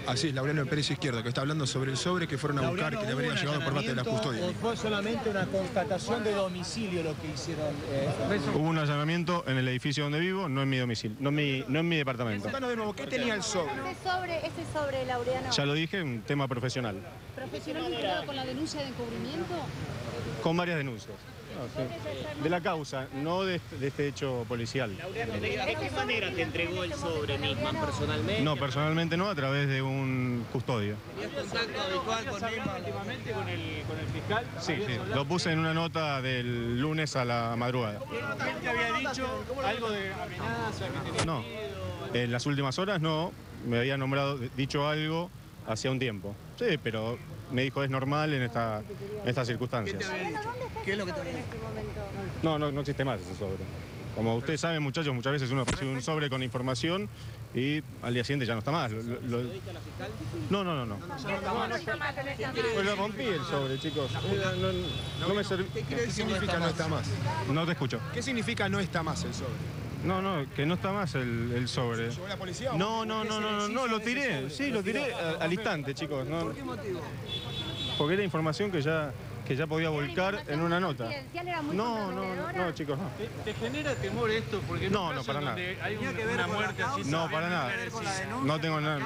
Así es, Laureano Pérez Izquierdo, que está hablando sobre el sobre que fueron a buscar, que le habrían llegado por parte de la custodia. ¿O fue solamente una constatación de domicilio lo que hicieron? Hubo un allanamiento en el edificio donde vivo, no en mi domicilio, no en mi departamento. Contanos de nuevo, ¿qué tenía el sobre? Ese sobre, Laureano. Ya lo dije, un tema profesional. ¿Profesional vinculado con la denuncia de encubrimiento? Con varias denuncias. De la causa, no de este hecho policial. Laureano, ¿de qué manera te entregó el sobre Nisman personalmente? No, personalmente no, a través de un custodio. ¿Tenías contacto habitual con Nisman últimamente con el fiscal? Sí, lo puse en una nota del lunes a la madrugada. ¿Él te había dicho algo de amenaza? Que tenía No, miedo? en las últimas horas no, me había dicho algo hacía un tiempo. Sí, pero me dijo es normal en estas circunstancias. ¿Qué es lo que te en este momento? No existe más ese sobre. Como ustedes saben, muchachos, muchas veces uno recibe un sobre con información y al día siguiente ya no está más. ¿Se lo dedica a la fiscal? No. Pues lo rompí el sobre, chicos. No me serví. ¿Qué significa no está más? No te escucho. ¿Qué significa no está más el sobre? No, que no está más el sobre. ¿Llegó la policía? No, lo tiré. Sí, lo tiré al instante, chicos. ¿Por qué motivo? Porque era información que ya podía volcar en una nota. No, chicos, no. ¿Te genera temor esto? Porque No, para nada. Hay una muerte así. No, para nada. No tengo nada.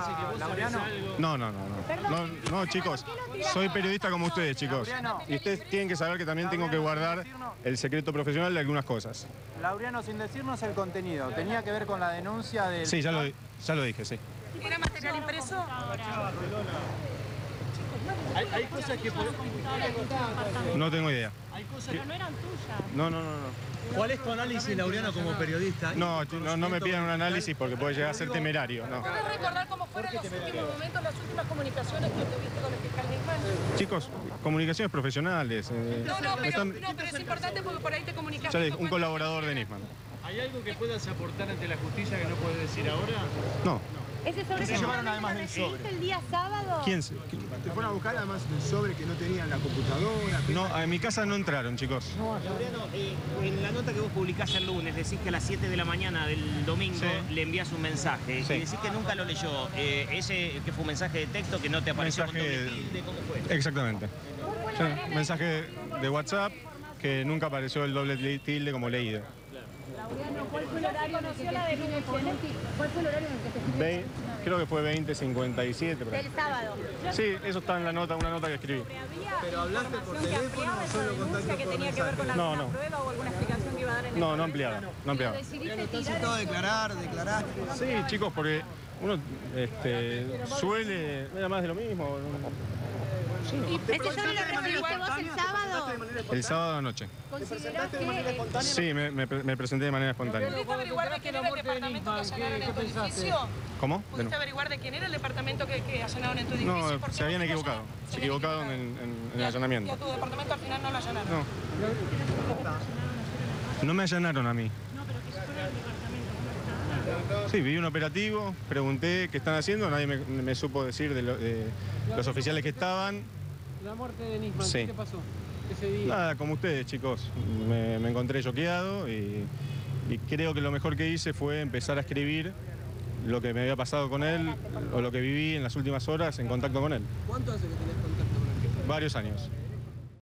No, chicos. Soy periodista como ustedes, chicos. Y ustedes tienen que saber que también tengo que guardar el secreto profesional de algunas cosas. Laureano, sin decirnos el contenido, ¿tenía que ver con la denuncia del...? Sí, ya lo dije, sí. ¿Era material impreso? Hay cosas que... No tengo idea. Hay cosas Pero no eran tuyas. No. ¿Cuál es tu análisis, Laureano, como periodista? No me pidan un análisis porque puede llegar a ser temerario. No. ¿Puedes recordar cómo fueron los últimos momentos, las últimas comunicaciones que tuviste con el fiscal Nisman? Chicos, comunicaciones profesionales. Pero es importante porque por ahí te comunicaste. Ya les dije, un colaborador de Nisman. ¿Hay algo que puedas aportar ante la justicia que no puedes decir ahora? No. ¿Ese sobre se llevaron además del recibiste sobre? el día sábado? ¿Quién? Te fueron a buscar además el sobre que no tenían la computadora. No, en mi casa no entraron, chicos. Laureano, en la nota que vos publicaste el lunes, decís que a las 7 de la mañana del domingo le envías un mensaje. Sí. Y decís que nunca lo leyó. Ese que fue un mensaje de texto que no te apareció con doble tilde, ¿cómo fue? Exactamente. Sí, mensaje de WhatsApp que nunca apareció el doble tilde como leído. Laureano, ¿cuál fue el horario en el que te escribiste? ¿Cuál fue el horario en el que te escribiste? Creo que fue 20:57. Del sábado. Sí, eso está en la nota, una nota que escribí. ¿Pero hablaste por teléfono o solo contacto que por tenía que ver con mensaje? alguna prueba o alguna explicación que iba a dar en el No ampliaba. Decidiste ¿Estás tirar citado a el declaraste? Sí, chicos, porque uno suele... Nada más de lo mismo. ¿Este sobre lo recibiste vos el sábado? El sábado anoche. ¿Considerás que...? Sí, me presenté de manera espontánea. ¿Pudiste averiguar de quién era el departamento que allanaron en tu edificio? ¿Cómo? ¿Pudiste averiguar de quién era el departamento que allanaron en tu edificio? No, ¿Por qué se habían motivo equivocado. allanaron? Se equivocaron en el ¿Y allanamiento. a tu departamento al final no lo allanaron? No me allanaron a mí. Sí, vi un operativo, pregunté qué están haciendo, nadie me supo decir de los oficiales que estaban. La muerte de Nisman, Sí. ¿qué pasó ese día? Nada, como ustedes, chicos. Me encontré choqueado y creo que lo mejor que hice fue empezar a escribir lo que me había pasado con él o lo que viví en las últimas horas en contacto con él. ¿Cuánto hace que tenés contacto con él? Varios años.